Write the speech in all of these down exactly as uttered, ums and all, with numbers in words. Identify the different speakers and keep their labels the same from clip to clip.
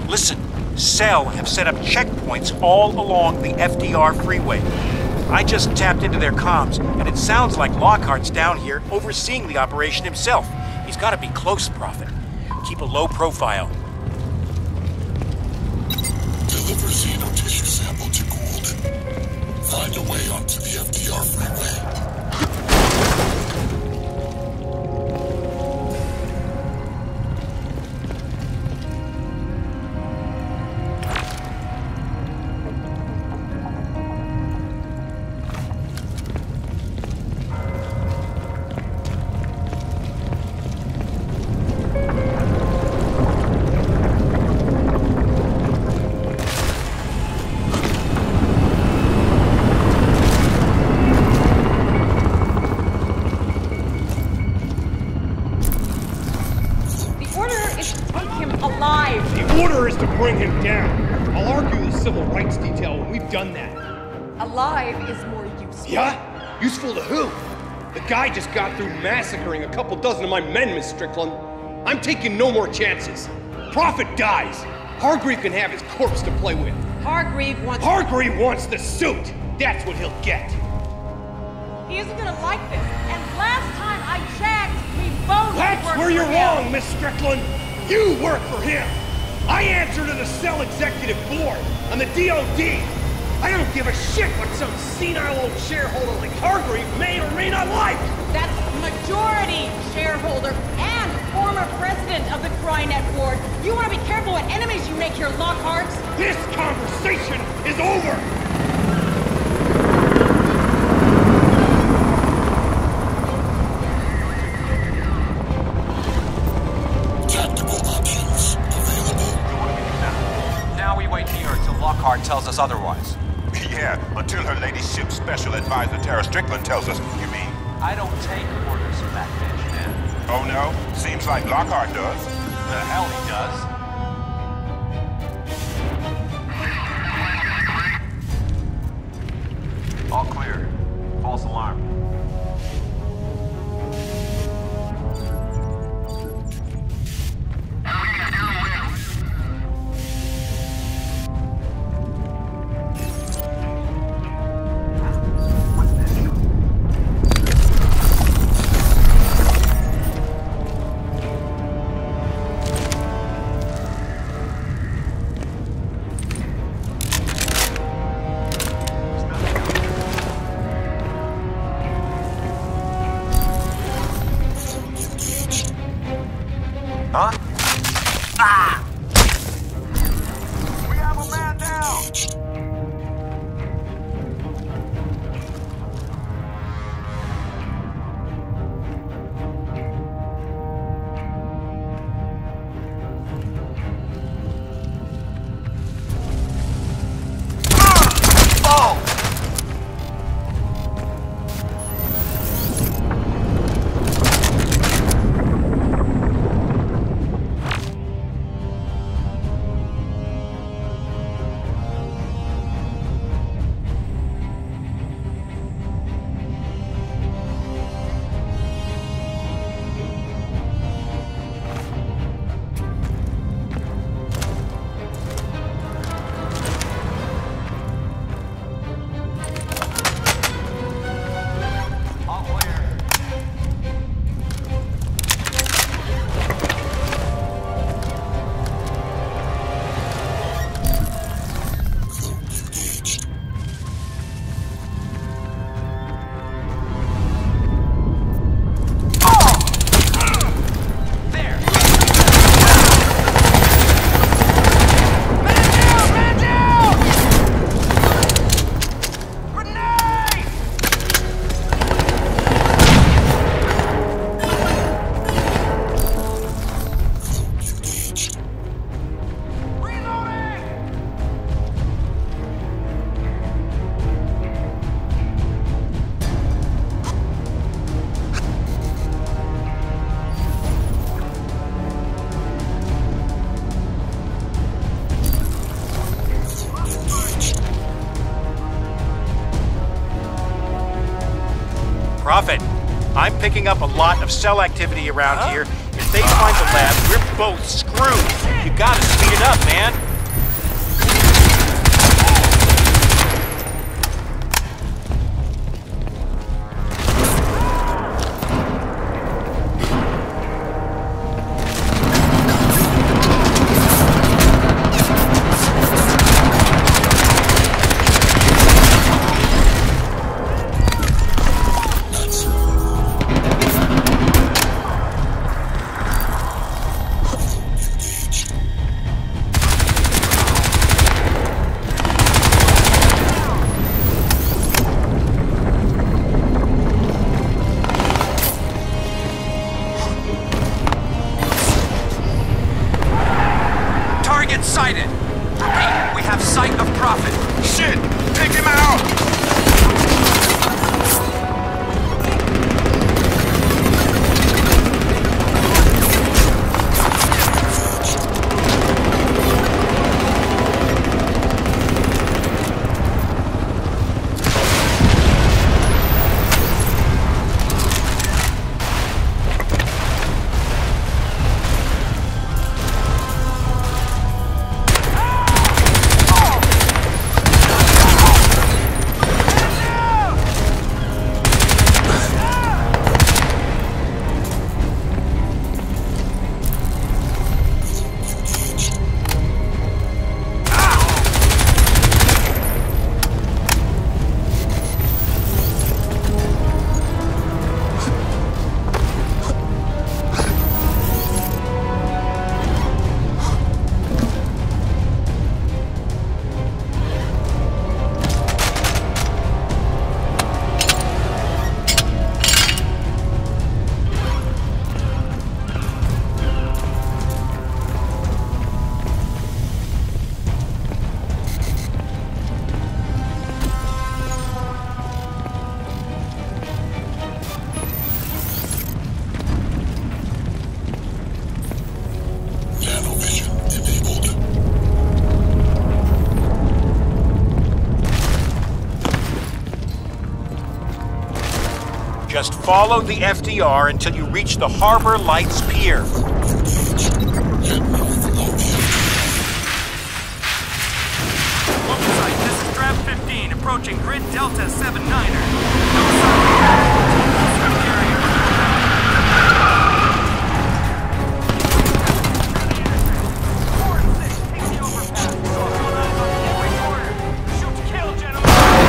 Speaker 1: Listen, Cell have set up checkpoints all along the F D R freeway. I just tapped into their comms, and it sounds like Lockhart's down here overseeing the operation himself. He's gotta be close, Prophet. Keep a low profile.
Speaker 2: Deliver xenotissue sample to Gould. Find a way onto the F D R freeway.
Speaker 3: Bring him down. I'll argue the civil rights detail when we've done that.
Speaker 4: Alive is more useful.
Speaker 3: Yeah? Useful to who? The guy just got through massacring a couple dozen of my men, Miss Strickland. I'm taking no more chances. Prophet dies. Hargreave can have his corpse to play with.
Speaker 4: Hargreave wants...
Speaker 3: Hargreave wants the suit. That's what he'll get.
Speaker 4: He isn't gonna like this. And last time I checked, we both
Speaker 3: That's
Speaker 4: worked
Speaker 3: where you're
Speaker 4: for him.
Speaker 3: wrong, Miss Strickland. You work for him. I answer to the Cell Executive Board on the D O D. I don't give a shit what some senile old shareholder like Hargreave may or may not like.
Speaker 4: That's majority shareholder and former president of the Crynet Board. You want to be careful what enemies you make here, Lockharts.
Speaker 3: This conversation is over.
Speaker 5: Lockhart tells us otherwise.
Speaker 6: Yeah, until her ladyship special advisor Tara Strickland tells us, you mean?
Speaker 5: I don't take orders from that bitch, man.
Speaker 6: Oh no? Seems like Lockhart does.
Speaker 5: The hell he does. All clear. False alarm.
Speaker 6: Huh? Ah! We have a man down!
Speaker 1: Prophet, I'm picking up a lot of cell activity around huh? here. If they find the lab, we're both screwed. You gotta speed it up, man.
Speaker 5: Sighted. Repeat, we have sight of Prophet.
Speaker 6: Shit! Take him out!
Speaker 1: Just follow the F D R until you reach the Harbor Lights Pier.
Speaker 7: Site, this is Draft fifteen, approaching Grid Delta seven niner. No sign. Take the overpass. All eyes on every corner. Shoot to kill, gentlemen.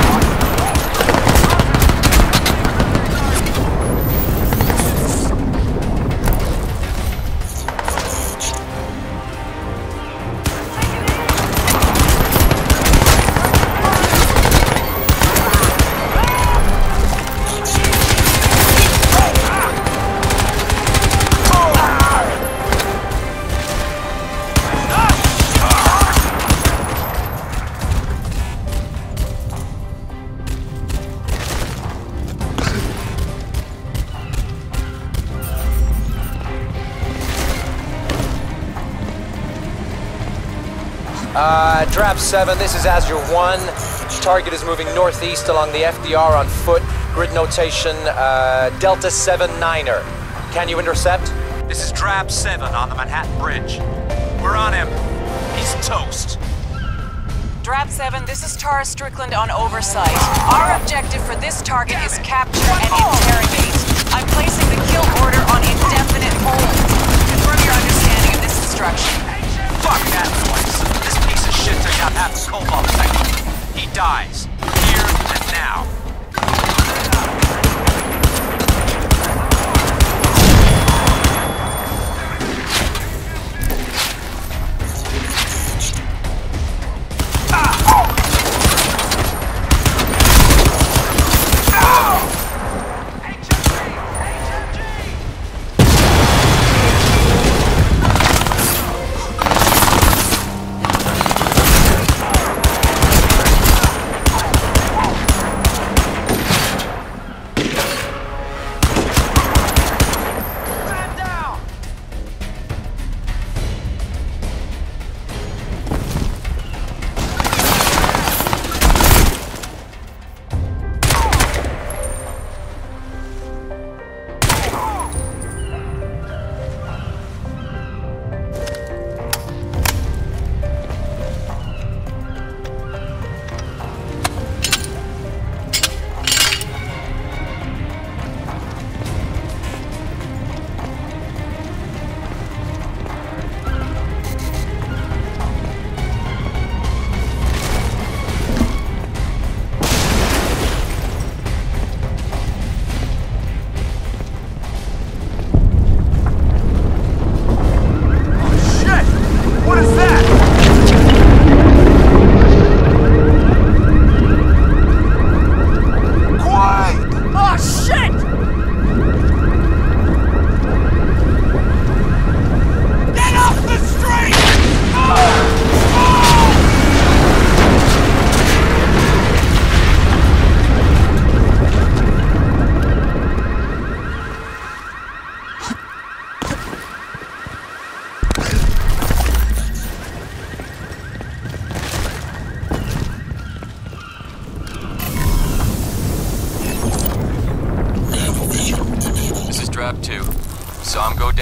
Speaker 8: Uh, Draft seven, this is Azure one. Target is moving northeast along the F D R on foot. Grid notation, uh, Delta seven niner. Can you intercept?
Speaker 5: This is Drab seven on the Manhattan Bridge. We're on him. He's toast.
Speaker 9: Drab seven, this is Tara Strickland on oversight. Our objective for this target is capture and interrogate. I'm placing the kill order on indefinite hold. Confirm your understanding of this instruction.
Speaker 5: Fuck that place. This piece of shit took out half the cobalt technique. He dies. Here and now.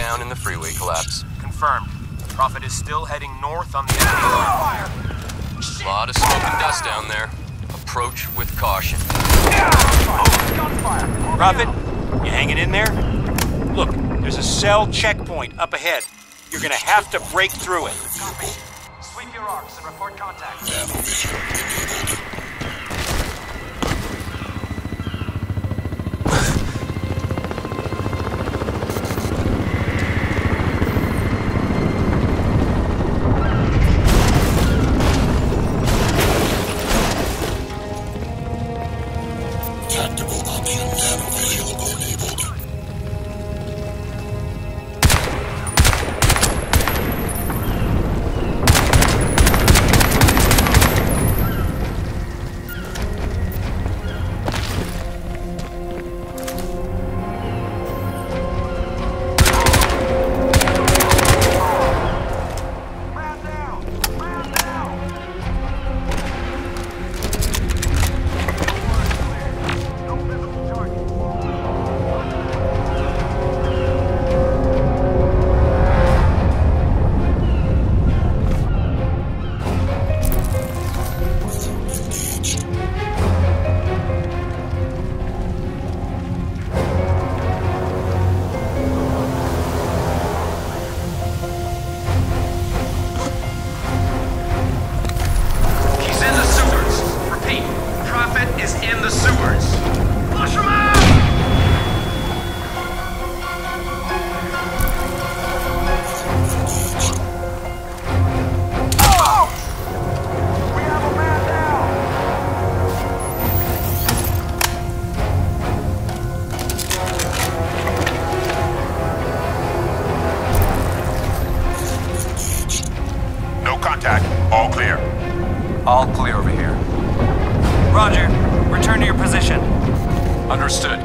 Speaker 10: down in the freeway collapse.
Speaker 7: Confirmed. Prophet is still heading north on the F D R.
Speaker 10: A lot of smoke and dust down there. Approach with caution.
Speaker 1: Prophet, you hanging in there? Look, there's a cell checkpoint up ahead. You're gonna have to break through it.
Speaker 7: Copy. Sweep your arcs and report contact.
Speaker 2: Nanovision enabled. Tactical option nanoavailable enabled.
Speaker 6: All clear.
Speaker 5: All clear over here.
Speaker 7: Roger. Return to your position.
Speaker 5: Understood.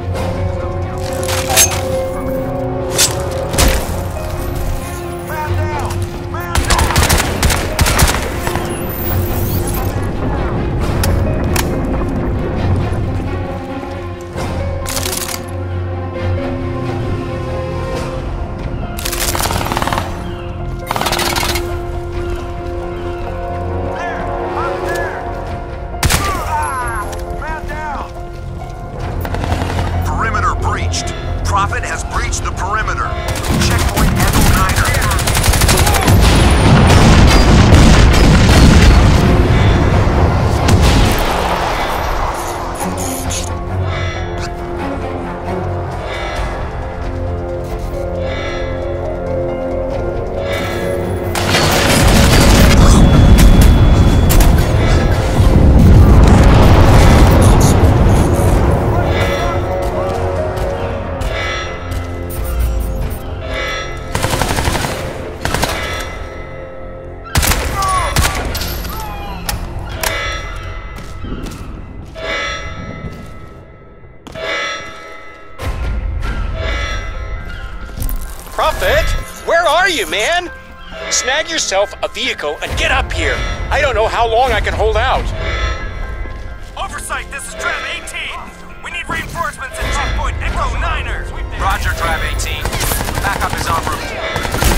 Speaker 6: Prophet has breached the perimeter. Checkpoint Echo Niner.
Speaker 1: Prophet, where are you, man? Snag yourself a vehicle and get up here. I don't know how long I can hold out.
Speaker 7: Oversight, this is Trav eighteen. We need reinforcements at checkpoint Echo Niner.
Speaker 5: Roger, Trav eighteen. Backup is en route.